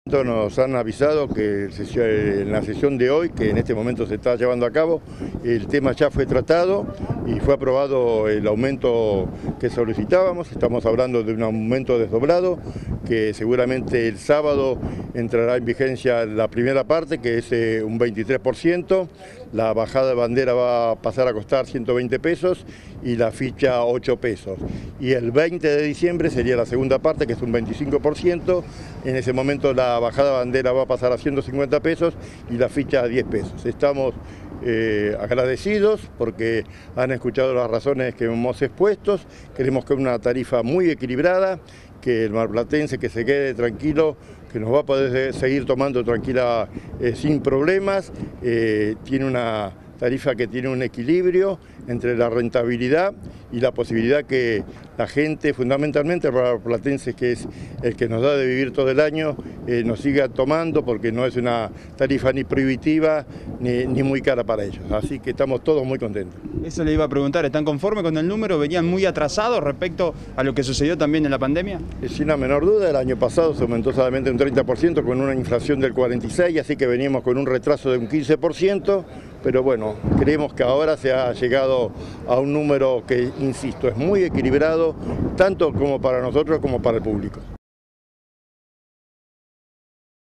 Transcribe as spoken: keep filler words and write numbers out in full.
Nos han avisado que en la sesión de hoy, que en este momento se está llevando a cabo, el tema ya fue tratado y fue aprobado el aumento que solicitábamos. Estamos hablando de un aumento desdoblado que seguramente el sábado entrará en vigencia la primera parte, que es eh, un veintitrés por ciento. La bajada de bandera va a pasar a costar ciento veinte pesos y la ficha ocho pesos. Y el veinte de diciembre sería la segunda parte, que es un veinticinco por ciento. En ese momento la bajada de bandera va a pasar a ciento cincuenta pesos y la ficha a diez pesos. Estamos eh, agradecidos porque han escuchado las razones que hemos expuesto. Queremos que una tarifa muy equilibrada, que el marplatense que se quede tranquilo, que nos va a poder seguir tomando tranquila eh, sin problemas. Eh, tiene una tarifa que tiene un equilibrio entre la rentabilidad y la posibilidad que la gente, fundamentalmente el marplatense, que es el que nos da de vivir todo el año, eh, nos siga tomando, porque no es una tarifa ni prohibitiva ni, ni muy cara para ellos. Así que estamos todos muy contentos. Eso le iba a preguntar, ¿están conformes con el número? ¿Venían muy atrasados respecto a lo que sucedió también en la pandemia? Sin la menor duda, el año pasado se aumentó solamente un treinta por ciento con una inflación del cuarenta y seis por ciento, así que veníamos con un retraso de un quince por ciento, pero bueno, creemos que ahora se ha llegado a un número que, insisto, es muy equilibrado, tanto como para nosotros como para el público.